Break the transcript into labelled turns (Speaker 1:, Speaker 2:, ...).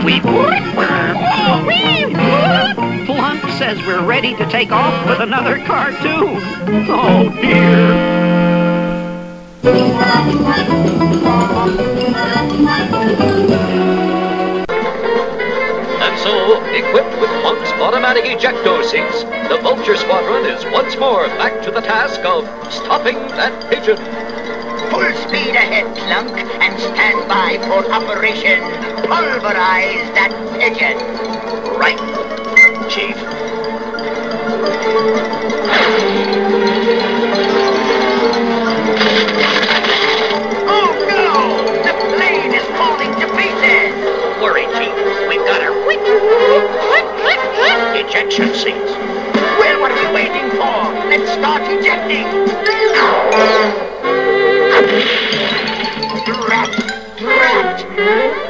Speaker 1: we... Plunk says we're ready to take off with another cartoon. Oh, dear.
Speaker 2: And so, equipped with Plunk's automatic ejector seats, the Vulture Squadron is once more back to the task of stopping that pigeon.
Speaker 3: Full speed ahead, Plunk, and stand by for Operation Pulverize That Pigeon.
Speaker 2: Right, Chief.
Speaker 3: Oh no! The plane is falling to pieces!
Speaker 2: Don't worry, Chief. We've got her. Ejection seats.
Speaker 3: Well, what are we waiting for? Let's start ejecting! Trapped!